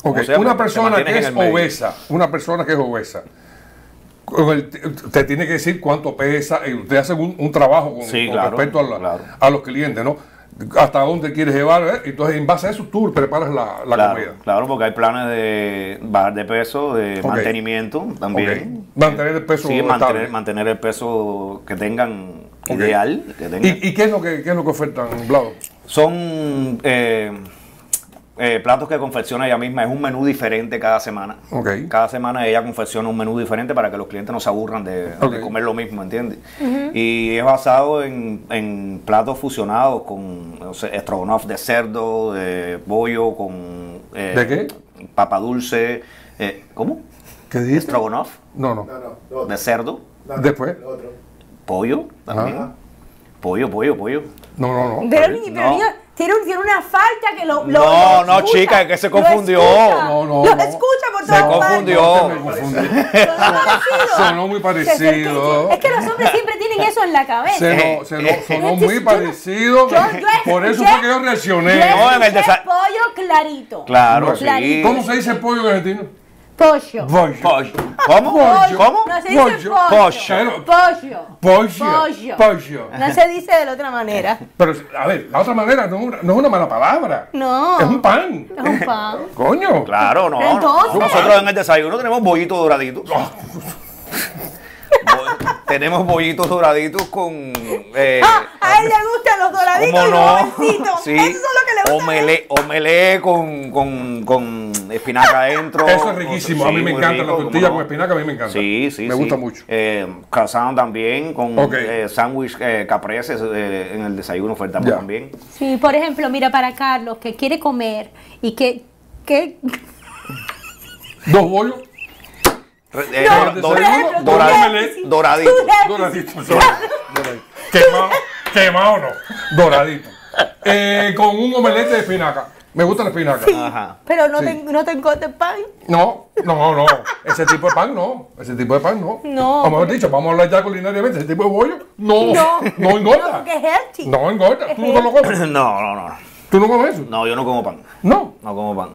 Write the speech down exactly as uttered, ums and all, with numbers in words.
Ok, sea, una te- te persona que mantienes es en el medio. obesa, una persona que es obesa, con el- te tiene que decir cuánto pesa, y usted hace un, un trabajo con, Sí, con claro, respecto a, la- claro. a los clientes, ¿no? Hasta dónde quieres llevar, ¿eh? Entonces en base a eso tú preparas la, la Claro, comida. claro, porque hay planes de bajar de peso, de Ok. mantenimiento también. Ok. Mantener el peso Sí, estable. mantener, mantener el peso que tengan Ok. ideal. Que tengan. ¿Y, y qué, es lo que, qué es lo que ofertan, Vlado? Son eh, eh, platos que confecciona ella misma, es un menú diferente cada semana. Ok. Cada semana ella confecciona un menú diferente para que los clientes no se aburran de, Ok. de comer lo mismo, ¿entiendes? Y es basado en, en platos fusionados con no sé, estrogonoff de cerdo, de pollo, con eh, ¿De qué? papa dulce, eh, ¿cómo? ¿Qué dices? Estrogonoff No, no. No, no, lo otro. de cerdo, No, no, Después. lo otro. pollo también. Ah. Pollo, pollo, pollo. No, no, no. Pero, está bien. ni- pero No. niño, tiene, un- tiene una falta que lo. lo- No, lo no, escucha, chica, es que se lo confundió. escucha, No, no, Lo no. escucha por Se todas partes. confundió. No, se me confundí. Sonó parecido. Sonó muy parecido. Es que los hombres siempre tienen eso en la cabeza. Se no, se no, sonó Entonces, muy yo no- parecido. yo- yo Por eso escuché- fue que yo reaccioné. Yo No, en el escuché desa- pollo clarito. Claro, No, sí. clarito. ¿Cómo se dice pollo en argentino? Pollo. Pollo. Pollo. ¿Cómo? Pollo. ¿Cómo? No se dice Pollo. pollo. Pollo. Pollo. Pollo. Pollo. Pollo. No se dice de la otra manera. Pero, a ver, la otra manera no, es una- no es una mala palabra. No. Es un pan. Es un pan. Coño. Claro, no. Entonces- Nosotros en el desayuno tenemos bollitos doraditos. Bo- tenemos bollitos doraditos con. Eh, Ah, a él le gustan los doraditos ¿cómo y los no? jovencitos. Sí. Eso es lo que le gusta. Omelé, omelé con, con, con espinaca adentro. Eso es riquísimo. A mí Sí, me muy encanta rico, la tortilla ¿cómo con no? espinaca, a mí me encanta. Sí, sí, Me sí. gusta mucho. Eh, croissant también, con Ok. eh, sándwich eh, caprese eh, en el desayuno ofertamos Ya. también. Sí, por ejemplo, mira, para Carlos, que quiere comer y que... que Dos bollos. Eh, No, do- por do- ejemplo, tú doradi- déficit, doradito. tú déficit. Doraditos. Doradito. Quemado. Quemado no. Doradito. Eh, con un omelette de espinaca. Me gusta la espinaca. Ajá. Pero no, Sí. te, no te encotes pan. No, no, no. Ese tipo de pan no. Ese tipo de pan no. No. O mejor dicho, vamos a hablar ya culinariamente. Ese tipo de bollo no. No. No No, engorda. porque es healthy. No engorda. ¿Tú no lo comes? No, no, no. ¿Tú no comes eso? No, yo no como pan. No. No como pan.